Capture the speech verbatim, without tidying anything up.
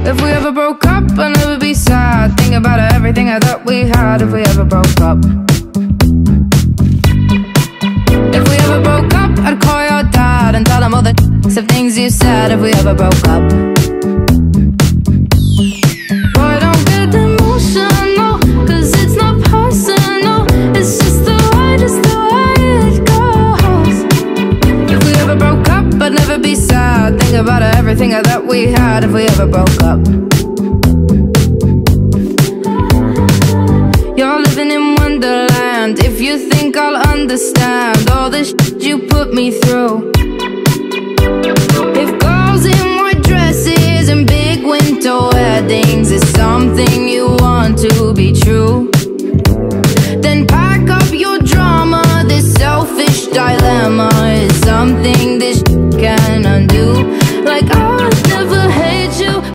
If we ever broke up, I'd never be sad. Think about everything I thought we had. If we ever broke up, if we ever broke up, I'd call your dad and tell him all the of things you said. If we ever broke up, boy, don't get emotional, cause it's not personal. It's just the way, just the way it goes. If we ever broke up, I'd never be sad. Think about everything I thought we had. If we ever broke up, you're living in Wonderland. If you think I'll understand all the shit you put me through,